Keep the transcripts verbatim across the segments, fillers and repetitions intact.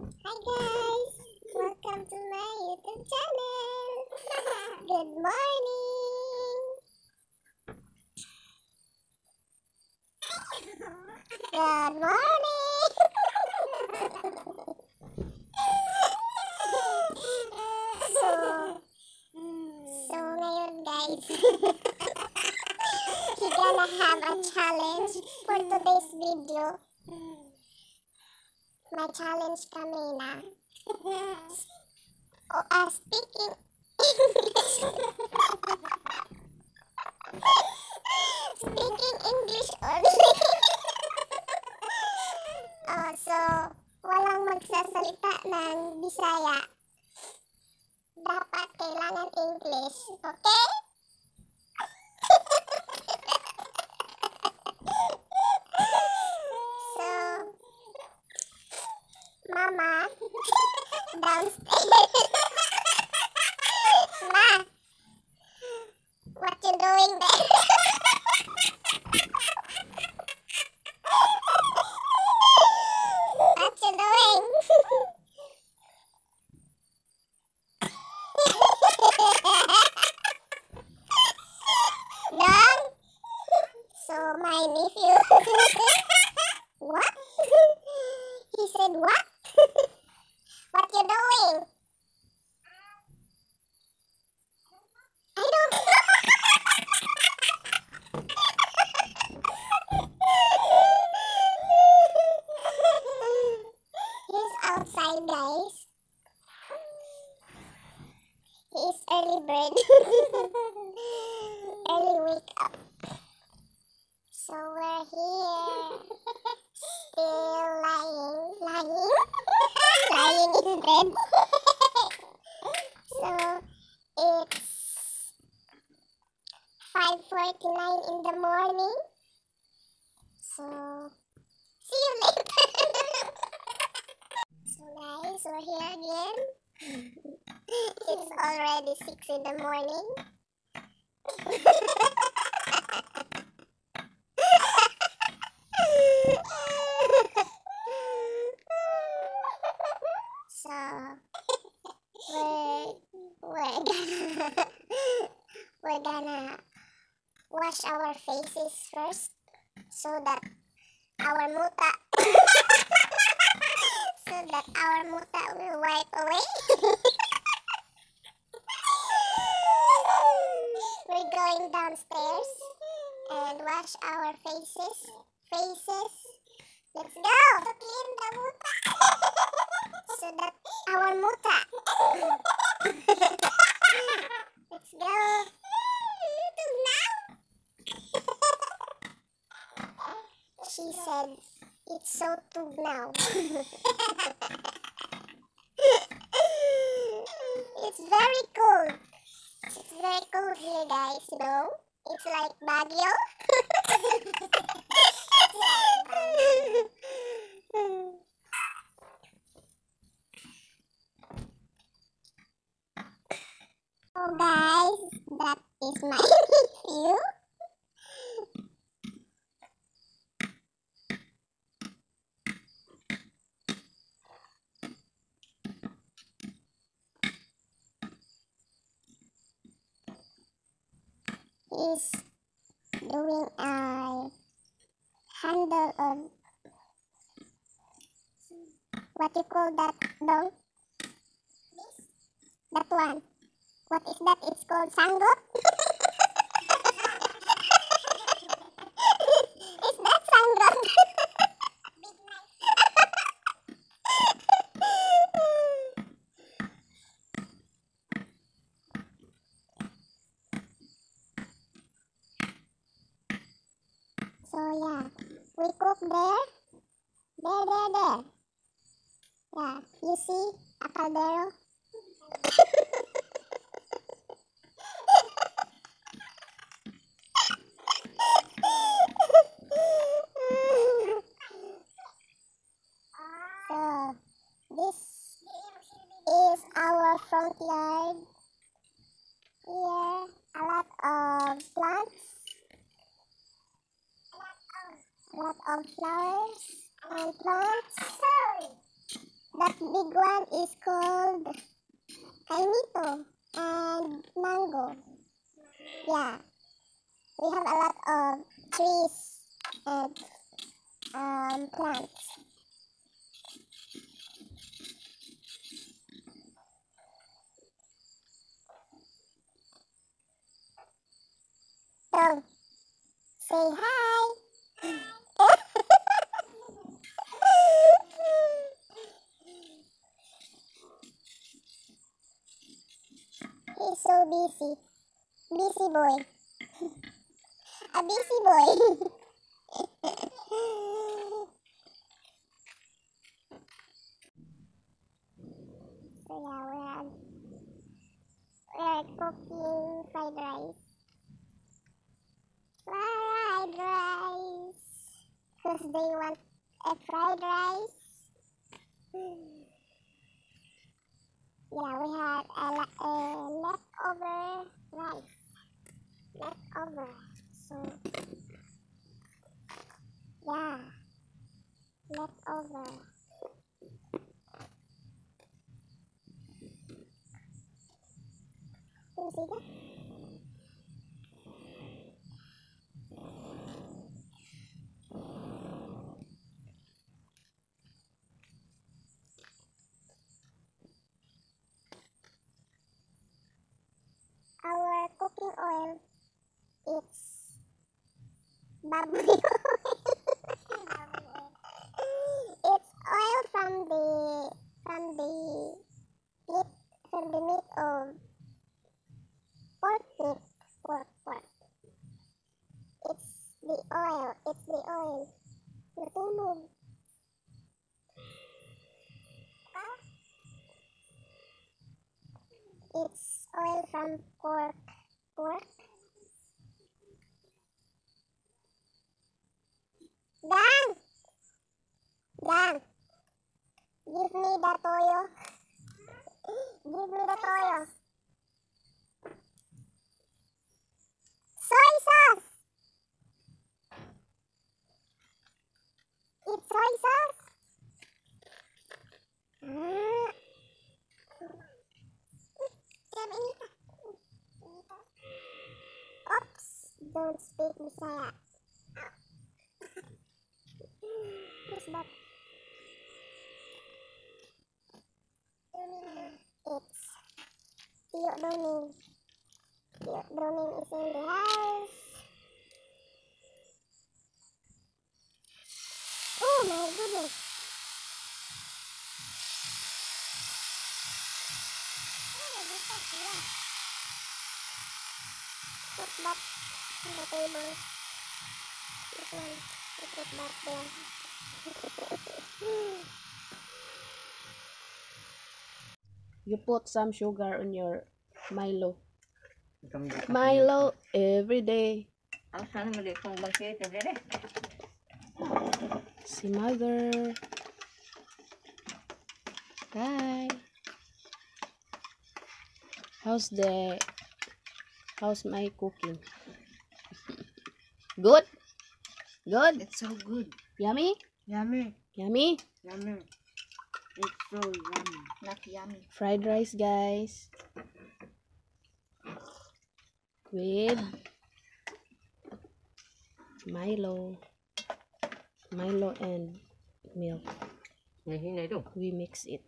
Hi guys, welcome to my YouTube channel. Good morning. Good morning. so, so ngayon guys, we're gonna have a challenge for today's video. My challenge kami na. Oh, uh, speaking English. Speaking English only. Oh, so, walang magsasalita ng Bisaya. Dapat kailangan English. Okay? So, Mama, downstairs. Ma, what you doing there? What you doing? Dong? So my nephew. What? He said what? What you doing? I don't know. He's outside, guys. He's early bird. Early wake up. So we're here. Still lying. Lying? Lying in bed. So it's five forty-nine in the morning. So see you later. So guys, we're here again. It's already six in the morning. So we're we're gonna we're gonna wash our faces first so that our muta so that our muta will wipe away. We're going downstairs and wash our faces. Faces. Let's go to clean the muta so that our muta. Let's go. She said it's so too now. It's very cold. It's very cold here, guys. You know, it's like Baguio. Oh, guys, that is my view. Is doing a handle of what you call that dong? That one. What is that? It's called sanggot. Is that sanggot? So yeah, we cook there, there, there, there. Yeah, you see a caldero. So this is our front yard. Here, a lot of plants. A lot of flowers and plants. That big one is called kainito and mango. Yeah, we have a lot of trees and um, plants. So, say hi. He's so busy. Busy boy. A busy boy. So yeah, we're, we're cooking fried rice. Fried rice. Because they want a fried rice. Yeah, we had a, a leftover rice. Leftover. So, yeah. Leftover. Can you see that? Our cooking oil, it's baboy It's oil from the from the meat from the meat of pork meat. Pork pork. It's the oil. It's the oil. Natulog. Ah. It's oil from pork. Pork. Dan! Dan! Give me the toyo. Give me the toyo. Soy sauce! It's soy sauce? Mm. Oops! Don't speak Bisaya. Who's that? It's Tio Doning. Tio Doning is in the house. Oh my goodness. Put that on the table. This one. You put that there. You put some sugar on your Milo. Milo every day. Si mother. Hi. How's the how's my cooking? Good? Good? It's so good. Yummy? Yummy. Yummy? Yummy. It's so yummy. Not yummy. Fried rice, guys. With Milo. Milo and milk. We mix it.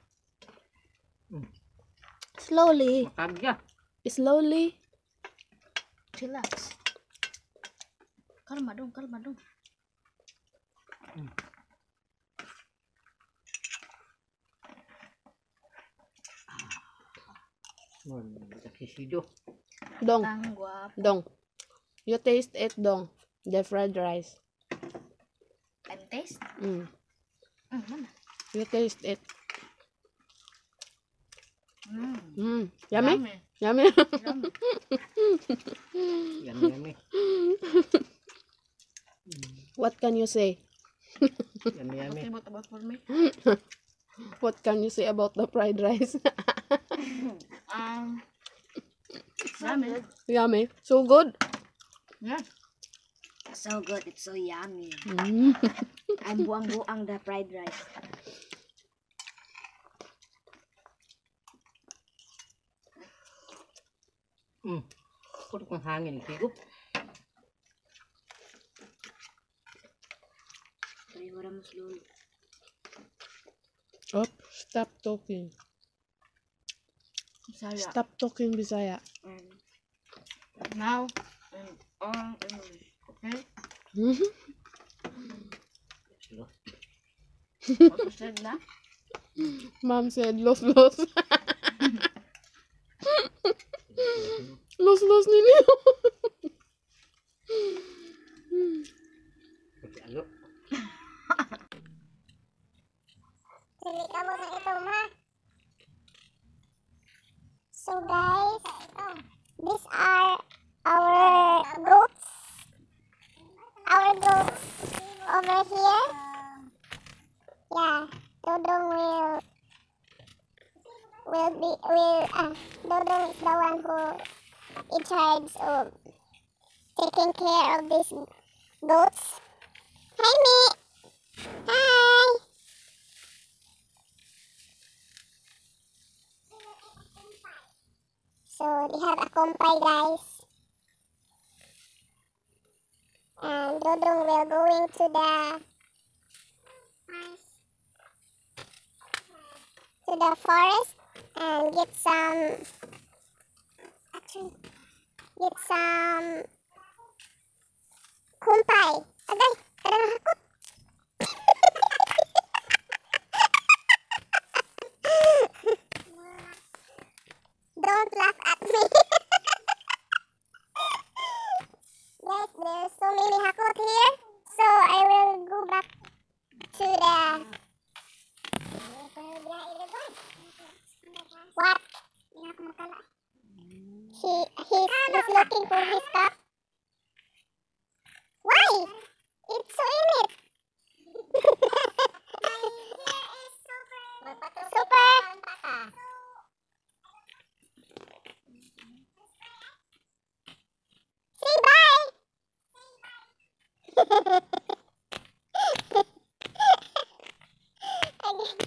Slowly. Slowly. Relax. Kalma dong, kalma dong. Dong. Ang guwapo. Dong. You taste it, Dong. The fried rice. I'm taste. Mm. Mm, mana? You taste it. Mm. Mm. Yummy? Yummy. Yummy? Yummy. Yummy, yummy. What can you say? Yummy, yummy. What about for me? What can you say about the fried rice? Um. Yummy. Yummy. So good. Yeah. So good. It's so yummy. Mm. I'm buang-buang the fried rice. Hmm. Putok ng hangin. Higup. Ay, wala mas lolo. Oh, stop talking. Saya. Stop talking Bisaya. And now, and all English. Okay? Silo. What you said na? Mom said los los. Los los ninyo. Pati alo. Dili ka mo sa ito, ma. So guys, these are our goats. Our goats over here. Yeah, Dodong will will be will uh, Dodong is the one who in charge of taking care of these goats. Hi, me. Hi. So they have a compay, guys. And Dodong will going to the to the forest and get some actually get some kumpay. Agay, kadang hakot. Don't laugh at me. Guys, there's so many hakot here. So I will go back to the what? He he's, he's looking for his cup. Why? It's so in it. Super. Say bye. Again.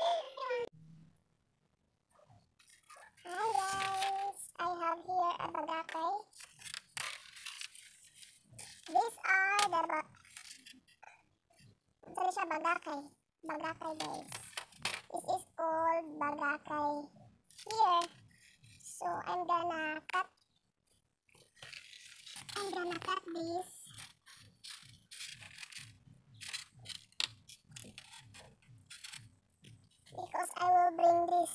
Hi guys, I have here a bagakay. These are the ba Ito siya bagakay. Bagakay guys. This is called bagakay here. So I'm gonna cut I'm gonna cut this. Because I will bring this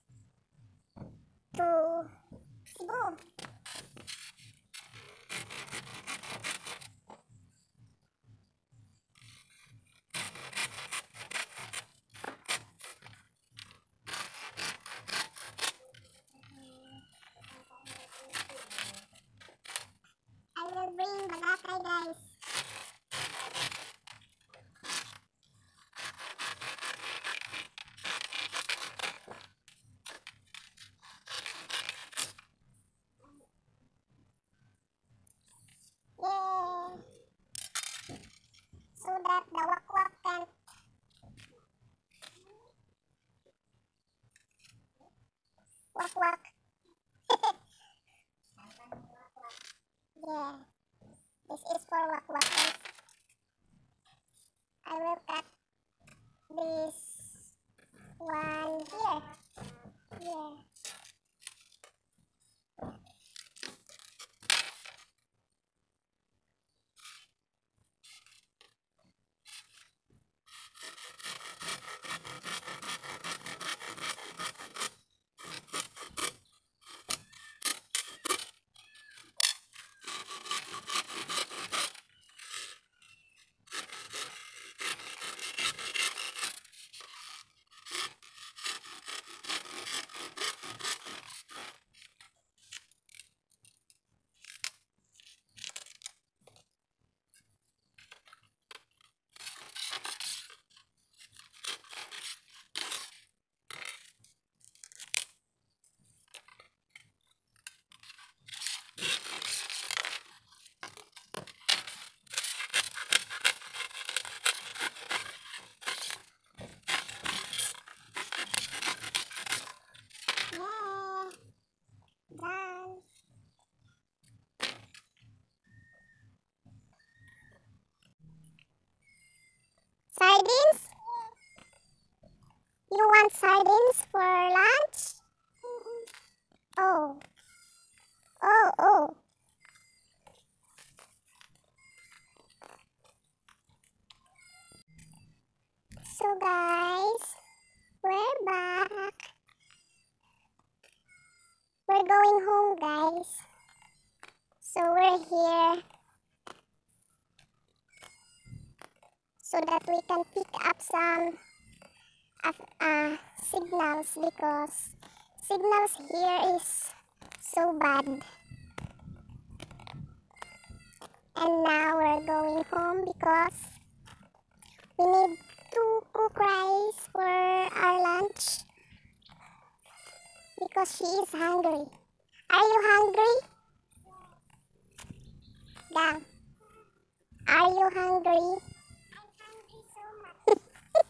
to Cebu. I will bring bagakay guys. Yeah. So that the wakwak can wakwak. Yeah. This is for wakwak guys. I will cut this one here. Yeah. want sardines for lunch? Oh. Oh, oh. So guys, we're back. We're going home, guys. So we're here so that we can pick up some of uh, signals, because signals here is so bad. And now we're going home because we need to cook rice for our lunch, because she is hungry. Are you hungry? Gang, are you hungry? I'm hungry so much.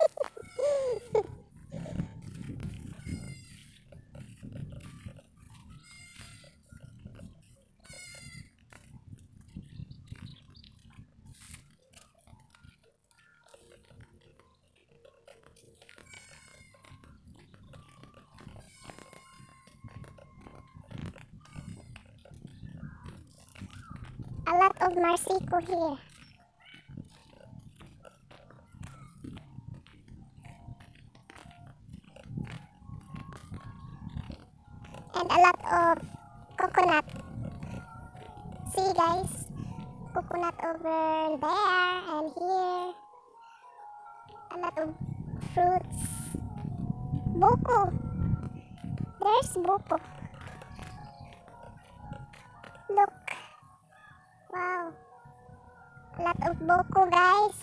A lot of marsiko here. And a lot of coconut. See guys, coconut over there and here. A lot of fruits. Buko. There's buko. Look. Wow. A lot of buko, guys.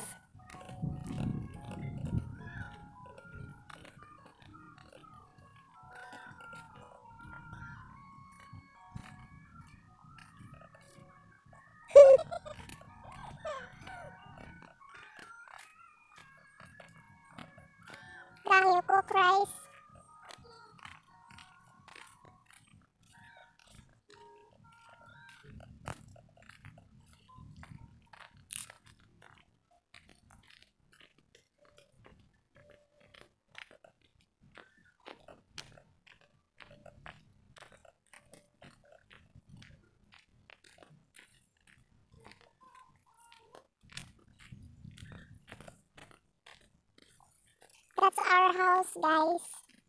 Gang, you cook rice. That's our house, guys.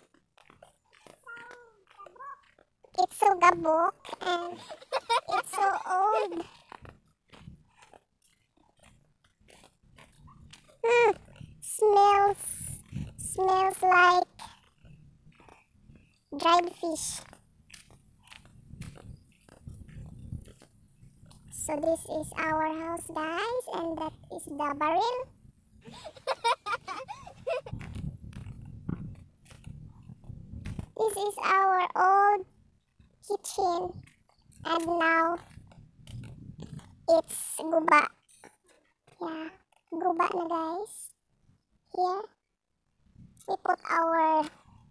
It's so gabok and it's so old. Hmm. Smells, smells like dried fish. So this is our house, guys, and that is the barrel. This is our old kitchen, and now it's guba. Yeah, guba na guys. Here we put our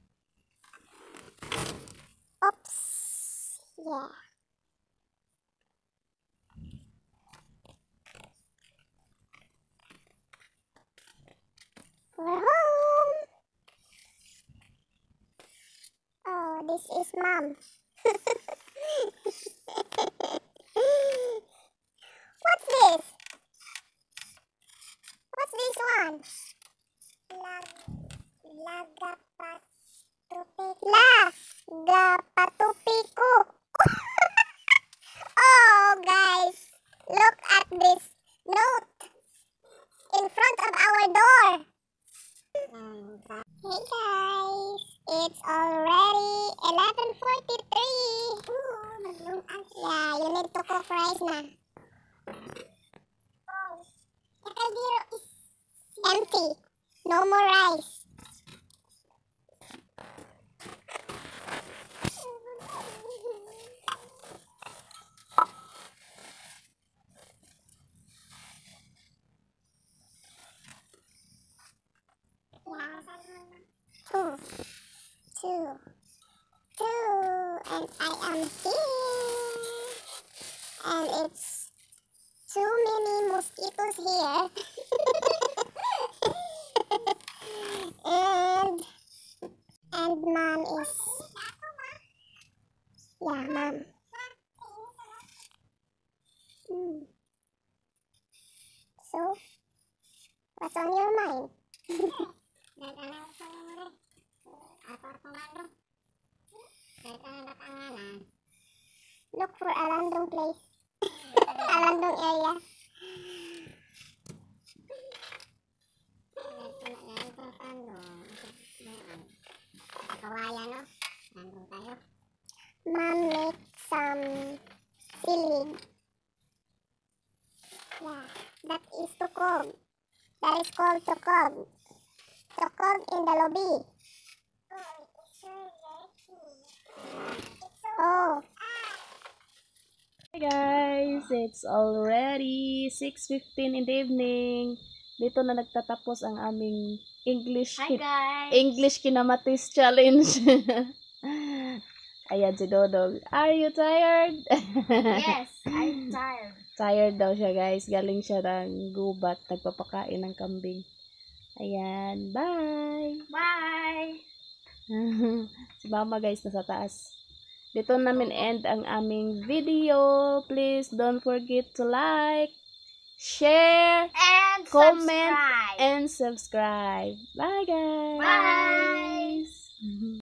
oops. Yeah. We're home. Oh, this is mom. What's this? What's this one? Lag, lagapatupiko. Oh, guys, look at this note in front of our door. Hey guys, it's already eleven forty-three. Yeah, you need to cook rice na. The caldero is empty. No more rice. Two, two, two, and I am here, and it's too many mosquitoes here. and mom is, yeah, mom. Hmm. So, what's on your mind? Look for a random place. A random area. Mom make some silig. Yeah, that is tukog. That is called tukog. Tukog in the lobby. Oh, Hey guys, it's already six fifteen in the evening. Dito na nagtatapos ang aming English Hi guys! English Kinamatis Challenge. Ayan si Dodog. Are you tired? Yes, I'm tired. Tired daw siya guys. Galing siya ng gubat. Nagpapakain ng kambing. Ayan. Bye! Bye! Si mama guys nasa taas. Dito namin end ang aming video. Please don't forget to like, share, And comment, subscribe! and subscribe. Bye guys! Bye!